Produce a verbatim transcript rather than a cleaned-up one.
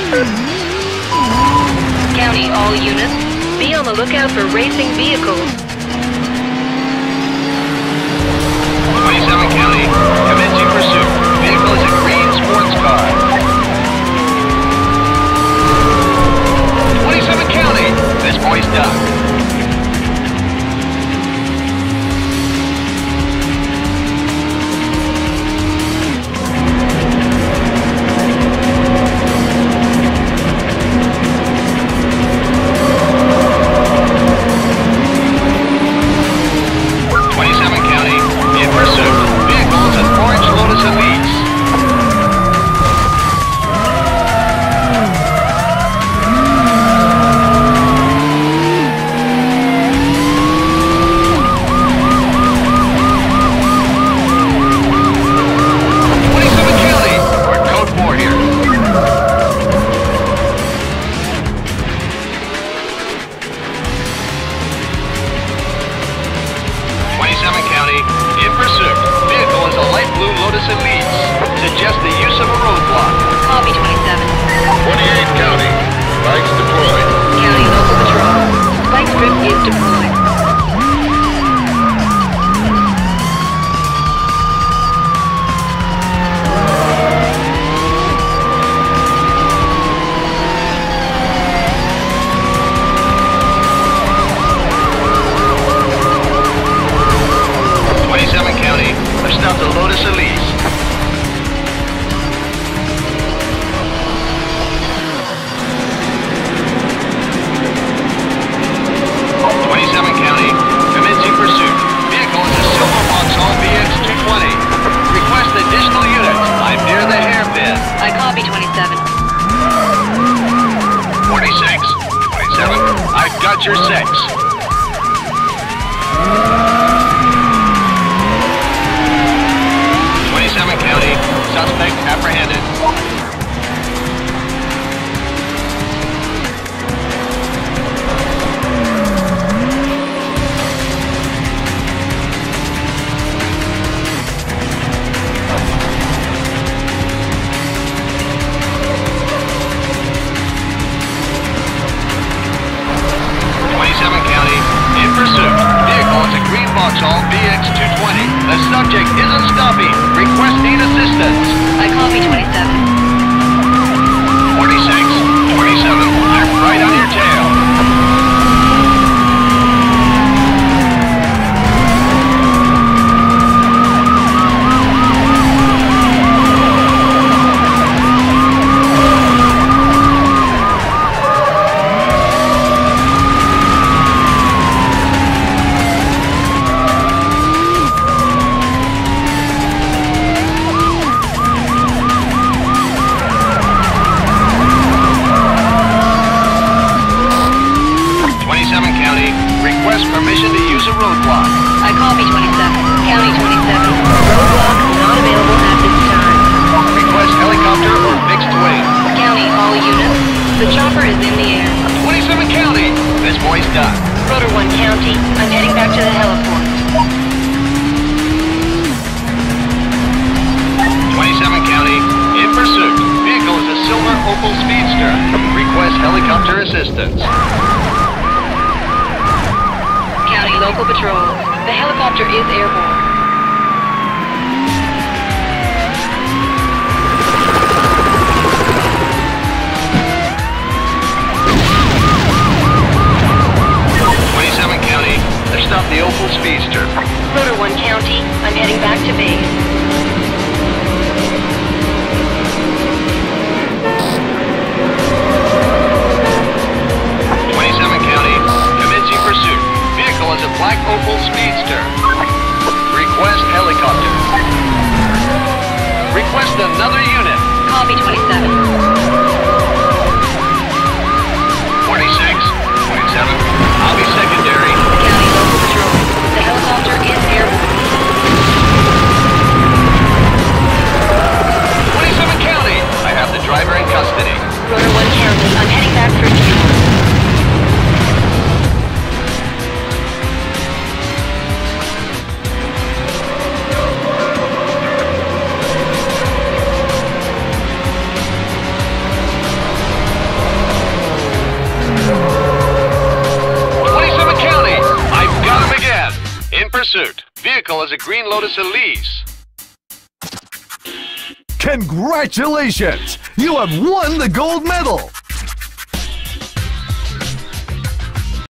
County, all units, be on the lookout for racing vehicles. twenty-seven County, commencing pursuit. Vehicle is a green sports car. twenty-seven County, this boy's done. Your six. twenty-seven County, suspect apprehended. Vauxhall V X two twenty. The subject isn't stopping. Requesting assistance. I copy twenty-seven. forty-six, twenty-seven. I'm right on your tail. Permission to use a roadblock. I copy twenty-seven. County twenty-seven. Roadblock not available at this time. Request helicopter or fixed wing. County, all units. The chopper is in the air. twenty-seven County. This boy's done. Rotor one County. I'm heading back to the heliport. twenty-seven County. In pursuit. Vehicle is a silver Opel Speedster. Request helicopter assistance. County local patrol. The helicopter is airborne. twenty-seven County. They've stopped the Opel Speedster. Rotor one County. I'm heading back to base. Pursuit. Vehicle is a black Opel Speedster. pursuit. Vehicle is a green Lotus Elise. Congratulations! You have won the gold medal!